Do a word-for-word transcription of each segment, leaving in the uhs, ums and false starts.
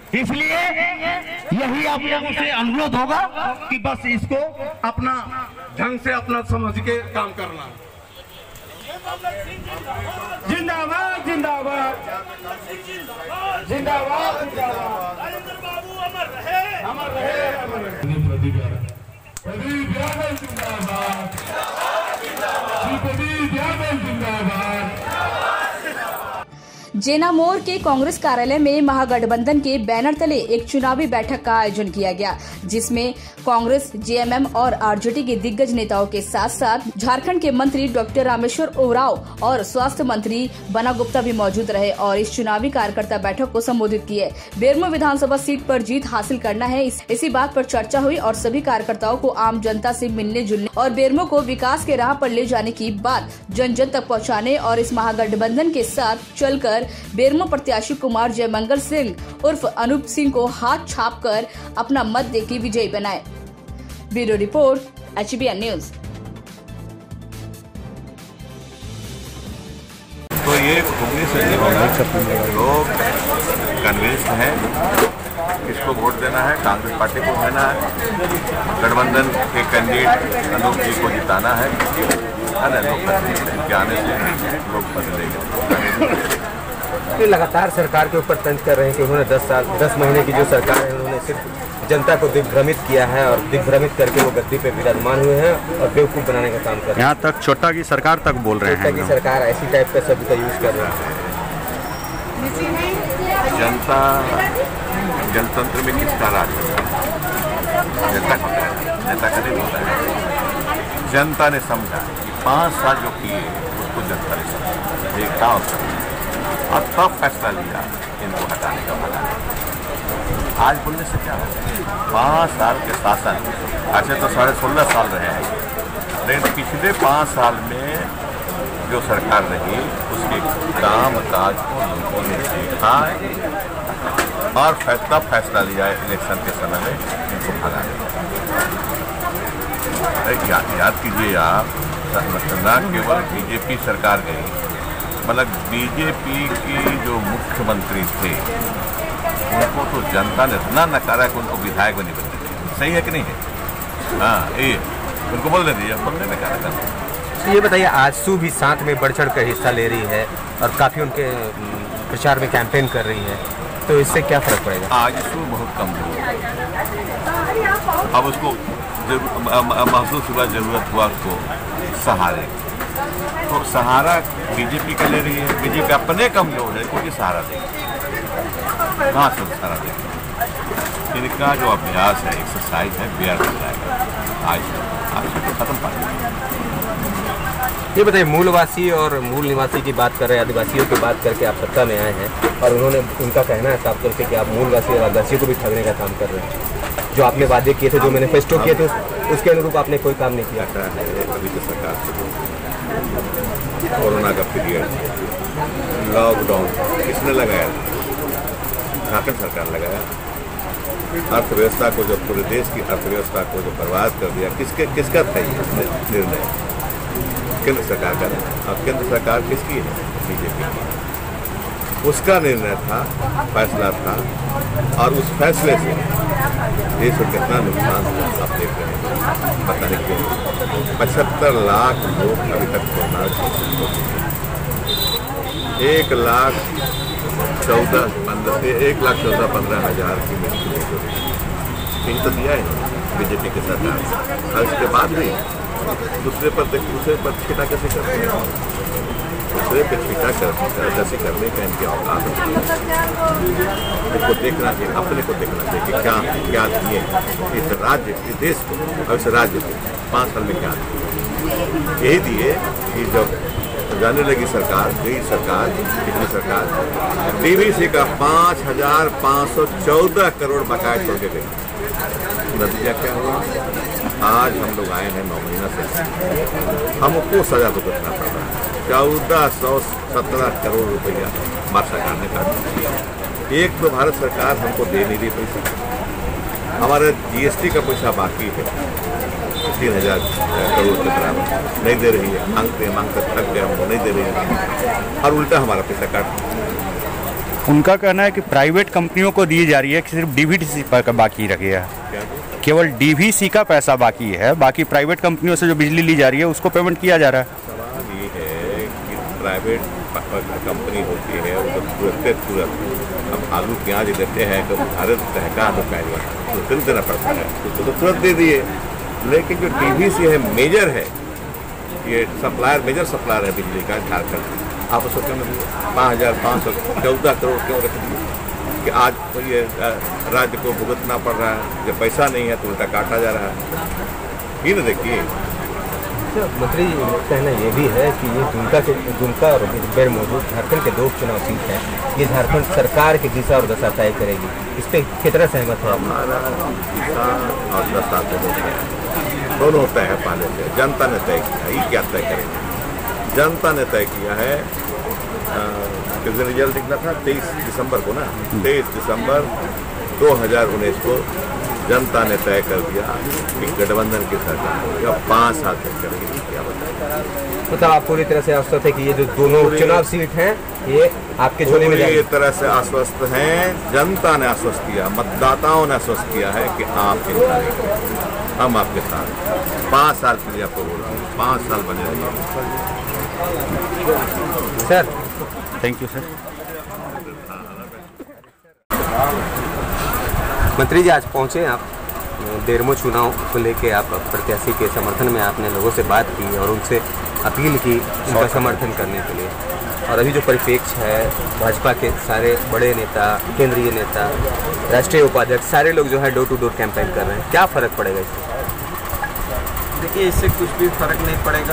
इसलिए यही आप लोगों से अनुरोध होगा कि बस इसको अपना ढंग से अपना समझ के काम करना। जिंदाबाद जिंदाबाद जिंदाबाद राजेंद्र बाबू अमर रहे, अमर रहे, अमर रहे। प्रदीप यादव जिंदाबाद, श्री प्रदीप यादव जिंदाबाद। जेना मोड़ के कांग्रेस कार्यालय में महागठबंधन के बैनर तले एक चुनावी बैठक का आयोजन किया गया, जिसमें कांग्रेस, जेएमएम और आरजेडी के दिग्गज नेताओं के साथ साथ झारखंड के मंत्री डॉक्टर रामेश्वर उरांव और स्वास्थ्य मंत्री बना गुप्ता भी मौजूद रहे और इस चुनावी कार्यकर्ता बैठक को संबोधित किए। बेरमो विधानसभा सीट पर जीत हासिल करना है, इस, इसी बात पर चर्चा हुई और सभी कार्यकर्ताओं को आम जनता से मिलने जुलने और बेरमो को विकास के राह पर ले जाने की बात जन जन तक पहुँचाने और इस महागठबंधन के साथ चलकर बेरमो प्रत्याशी कुमार जयमंगल सिंह उर्फ अनूप सिंह को हाथ छाप कर अपना मत देके विजयी बनाए। Bureau report, HBN news. तो ये उन्नीस लोग कन्विंस हैं, किसको वोट देना है, कांग्रेस पार्टी को देना है, गठबंधन के कैंडिडेट अनूप जी को जिताना है, है ना। लोग के आने से लोग बदलेंगे। लगातार सरकार के ऊपर तंज कर रहे हैं कि उन्होंने दस साल दस महीने की जो सरकार है उन्होंने सिर्फ जनता को दिग्भ्रमित किया है और दिग्भ्रमित करके वो गद्दी पे विराजमान हुए हैं और बेवकूफ़ बनाने का काम कर रहे हैं। यहाँ तक छोटा की सरकार तक बोल रहे हैं। छोटा की सरकार ऐसी टाइप का शब्द का यूज कर रहा है। जनता जनतंत्र में किसका राज होता है? नेता का होता है, नेता का नहीं होता है। जनता ने समझा कि पाँच साल जो किए उसको जनता ने समझा, देखा और और तब फैसला लिया इनको हटाने का भला। आज बोलने से क्या होगा? पाँच साल के शासन, अच्छा तो साढ़े सोलह साल रहे हैं, लेकिन पिछले पाँच साल में जो सरकार रही उसके काम काज को लोगों ने देखा और फैसला फैसला लिया इलेक्शन के समय में इनको भगाने का। या, याद कीजिए आप, न केवल बीजेपी सरकार गई, मतलब बीजेपी की जो मुख्यमंत्री थे उनको तो जनता ने इतना नकारा कि उनको विधायक भी नहीं बनते। सही है कि नहीं है? हाँ, ये उनको बोलने दीजिए, बोलने में क्या करना। तो ये बताइए, आजसू भी साथ में बढ़ चढ़ कर हिस्सा ले रही है और काफ़ी उनके प्रचार में कैंपेन कर रही है, तो इससे क्या फर्क पड़ेगा? आजसू बहुत कमजोर है, अब उसको महसूस हुआ, जरूरत हुआ उसको सहारे, तो सहारा बीजेपी का ले रही है। बीजेपी अपने कमजोर है, कोई सहारा देगी, कहाँ से सहारा देगी? इनका जो अभ्यास है, एक्सरसाइज है, व्यर्थ हो जाएगा। आज आज तो खत्म पाएगा। ये बताइए, मूलवासी और मूल निवासी की बात कर रहे हैं, आदिवासियों की बात करके आप सत्ता में आए हैं और उन्होंने उनका कहना है साफ तौर से कि आप मूलवासी और आदिवासियों को भी ठगने का काम कर रहे हैं। जो आपने वादे किए थे, जो मैनिफेस्टो किए थे, उसके अनुरूप आपने कोई काम नहीं किया। अभी तो सरकार कोरोना का पीरियड, लॉकडाउन किसने लगाया? झारखंड सरकार लगाया। अर्थव्यवस्था को, जो पूरे देश की अर्थव्यवस्था को जो बर्बाद कर दिया, किसके किसका था ये निर्णय? केंद्र सरकार का। अब केंद्र सरकार किसकी है? बीजेपी की। उसका निर्णय था, फैसला था, और उस फैसले से देश को कितना नुकसान हुआ आप देख रहे हैं। पता नहीं क्यों पचहत्तर लाख लोग अभी तक कोरोना एक लाख चौदह पंद्रह एक लाख चौदह पंद्रह हजार की मृत्यु हो गई। इन तो दिया है बीजेपी की सरकार, और इसके बाद भी दूसरे पर दूसरे पर छिटा कैसे करते हैं? दूसरे पर छिटा कर कैसे करने का इनके औकात है। इनको देखना चाहिए, अपने को देखना चाहिए कि क्या क्या दिए इस राज्य, इस देश को और इस राज्य को पाँच साल में क्या दिए। यही दिए कि जब जाने लगी सरकार, गई सरकार, पिछली सरकार, डीवीसी का पाँच हजार पाँच सौ चौदह करोड़ बकाया छोड़ के गई। नतीजा क्या हुआ? आज हम लोग आए हैं नौ महीना से, हमको सजा भुगतना पड़ रहा है। चौदह सौ सत्रह करोड़ रुपया भारत सरकार ने काटा। एक तो भारत सरकार हमको दे नहीं रही पैसा, हमारे जीएसटी का पैसा बाकी है तीन हजार करोड़ के बराबर, नहीं दे रही है। मांगते मांगते थक गए, हमको नहीं दे रही है, और उल्टा हमारा पैसा काट। उनका कहना है कि प्राइवेट कंपनियों को दी जा रही है कि सिर्फ डीवीसी पर बाकी रखे है, केवल डीवीसी का पैसा बाकी है, बाकी प्राइवेट कंपनियों से जो बिजली ली जा रही है उसको पेमेंट किया जा रहा है। सवाल ये है कि प्राइवेट कंपनी होती है वो तो तुरंत तुरंत अब आलू प्याज देते हैं तो भारत सहकार तो पहले तो तुरंत देना पड़ता है, उसको तो तुरंत दे दिए। लेकिन जो डीवीसी है मेजर है, ये सप्लायर मेजर सप्लायर है बिजली का झारखंड, आप उसको क्यों नहीं पाँच हज़ार पाँच सौ चौदह करोड़ क्यों रख दिए कि आज तो ये राज्य को भुगतना पड़ रहा है, जब पैसा नहीं है तो उल्टा काटा जा रहा है। ये ना देखिए मंत्री कहना ये भी है कि ये दुमका के दुमका और बेर मौजूद झारखंड के दो चुनाव सीट हैं, ये झारखंड सरकार की दिशा और दशा तय करेगी, इस पर कितना सहमत है? हमारा दिशा और दशा दोनों है, दोनों तय है पहले से, जनता ने तय किया। ये क्या तय करेंगे? जनता ने तय किया है। किस दिन रिजल्ट निकला था? तेईस दिसंबर को ना, तेईस दिसंबर दो हज़ार उन्नीस को जनता ने तय कर दिया कि गठबंधन की सरकार या पाँच साल तक करेगी। क्या बताएं? मतलब आप पूरी तरह से आश्वस्त है कि ये जो दोनों चुनाव सीट हैं ये आपके झोले में जाएगी? पूरी तरह से आश्वस्त हैं। जनता ने आश्वस्त किया, मतदाताओं ने आश्वस्त किया है कि आप चिंता नहीं करें, हम आपके साथ पाँच साल के लिए आपको बोल रहा हूँ, पाँच साल बने रहिए। Sir thank you sir. मंत्री जी आज पहुँचे आप बेरमो चुनाव को लेके, आप प्रत्याशी के समर्थन में आपने लोगों से बात की और उनसे अपील की उनका समर्थन करने के लिए, और अभी जो परिप्रेक्ष्य है भाजपा के सारे बड़े नेता, केंद्रीय नेता, राष्ट्रीय उपाध्यक्ष सारे लोग जो है डोर टू डोर कैंपेन कर रहे हैं, क्या फ़र्क पड़ेगा इससे? देखिए इससे कुछ भी फर्क नहीं पड़ेगा,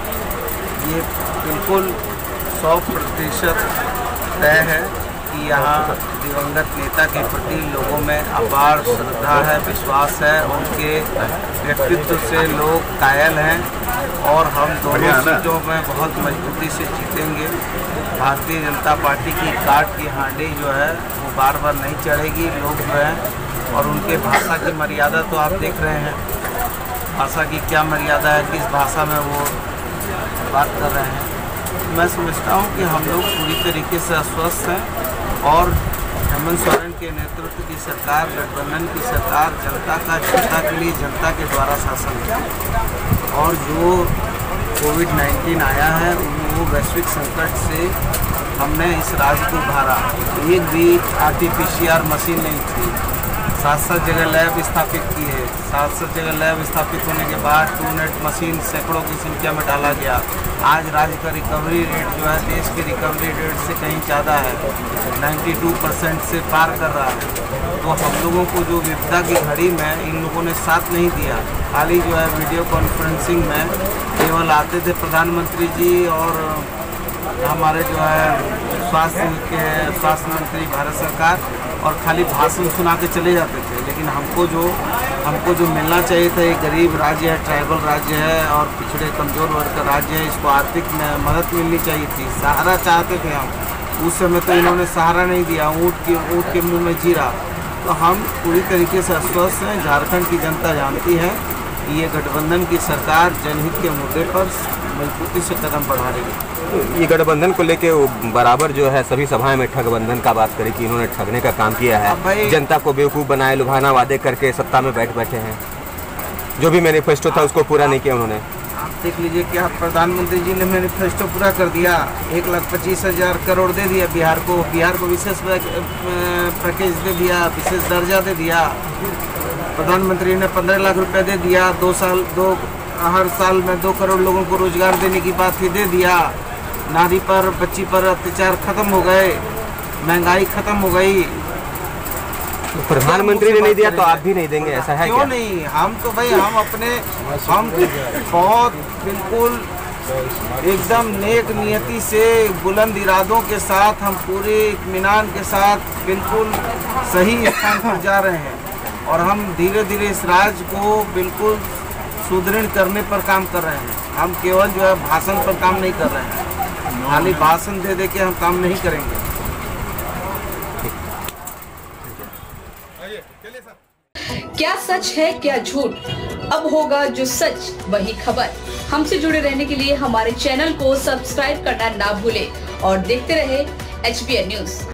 ये बिल्कुल सौ प्रतिशत तय है कि यहाँ दिवंगत नेता के प्रति लोगों में अपार श्रद्धा है, विश्वास है, उनके व्यक्तित्व से लोग कायल हैं और हम दोनों सीटों में बहुत मजबूती से जीतेंगे। भारतीय जनता पार्टी की काट की हांडी जो है वो बार बार नहीं चढ़ेगी। लोग जो हैं और उनके भाषा की मर्यादा तो आप देख रहे हैं, भाषा की क्या मर्यादा है, किस भाषा में वो बात कर रहे हैं। मैं समझता हूँ कि हम लोग पूरी तरीके से आश्वस्त हैं और हेमंत सोरेन के नेतृत्व की सरकार, गठबंधन की सरकार जनता का, जनता के लिए, जनता के द्वारा शासन है। और जो कोविड नाइन्टीन आया है वो वैश्विक संकट से हमने इस राज्य को उभारा। एक भी R T P C R machine नहीं थी, सात सात जगह लैब स्थापित की है, सात सात जगह लैब स्थापित होने के बाद टू नेट मशीन सैकड़ों की संख्या में डाला गया। आज राज्य का रिकवरी रेट जो है देश के रिकवरी रेट से कहीं ज़्यादा है, बानवे परसेंट से पार कर रहा है। तो हम लोगों को जो विपदा की घड़ी में इन लोगों ने साथ नहीं दिया, खाली जो है वीडियो कॉन्फ्रेंसिंग में केवल आते थे प्रधानमंत्री जी और हमारे जो है स्वास्थ्य के स्वास्थ्य मंत्री भारत सरकार, और खाली भाषण सुना के चले जाते थे। लेकिन हमको जो हमको जो मिलना चाहिए था, एक गरीब राज्य है, ट्राइबल राज्य है और पिछड़े कमज़ोर वर्ग का राज्य है, इसको आर्थिक मदद मिलनी चाहिए थी, सहारा चाहते थे हम। उस समय तो इन्होंने सहारा नहीं दिया, ऊँट की ऊँट के मुँह में जीरा। तो हम पूरी तरीके से आश्वस्त हैं, झारखंड की जनता जानती है कि ये गठबंधन की सरकार जनहित के मुद्दे पर मजबूती से कदम बढ़ा रही है। ये गठबंधन को लेके वो बराबर जो है सभी सभाएं में ठगबंधन का बात करी कि इन्होंने ठगने का काम किया है, जनता को बेवकूफ़ बनाए, लुभाना वादे करके सत्ता में बैठ बैठे हैं, जो भी मैनिफेस्टो था उसको पूरा नहीं किया उन्होंने। आप देख लीजिए क्या प्रधानमंत्री जी ने मैनिफेस्टो पूरा कर दिया, एक लाख पच्चीस हज़ार करोड़ दे दिया बिहार को, बिहार को विशेष पैकेज दे दिया, विशेष दर्जा दे दिया। प्रधानमंत्री ने पंद्रह लाख रुपए दे दिया, दो साल दो हर साल में दो करोड़ लोगों को रोजगार देने की बात ही दे दिया। नारी पर, बच्ची पर अत्याचार खत्म हो गए, महंगाई खत्म हो गई। प्रधानमंत्री ने नहीं दिया तो आप भी नहीं देंगे, ऐसा है क्यों क्या? नहीं, हम तो भाई हम अपने हम बहुत बिल्कुल एकदम नेक नियति से, बुलंद इरादों के साथ, हम पूरे इत्मीनान के साथ बिल्कुल सही स्थान पर जा रहे हैं और हम धीरे धीरे इस राज्य को बिल्कुल सुदृढ़ करने पर काम कर रहे हैं। हम केवल जो है भाषण पर काम नहीं कर रहे हैं, खाली भाषण दे दे के हम काम नहीं करेंगे। क्या सच है क्या झूठ, अब होगा जो सच वही खबर। हमसे जुड़े रहने के लिए हमारे चैनल को सब्सक्राइब करना ना भूलें और देखते रहे एच बी एन न्यूज।